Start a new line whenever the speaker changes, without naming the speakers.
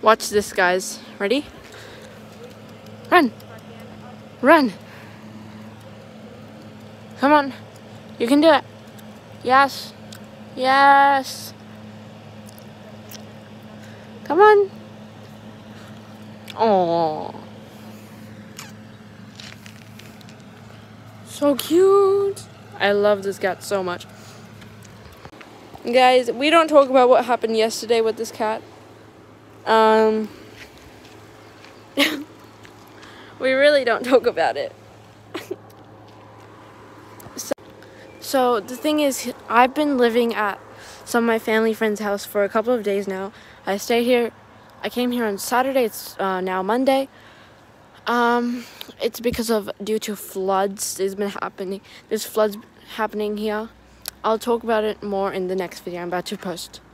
Watch this, guys. Ready? Run! Run! Come on. You can do it. Yes. Yes. Come on. Oh. So cute. I love this cat so much. Guys, we don't talk about what happened yesterday with this cat. We really don't talk about it. So the thing is, I've been living at some of my family friends' house for a couple of days now. I came here on Saturday. It's now Monday. It's because of due to floods. There's floods happening here. I'll talk about it more in the next video I'm about to post.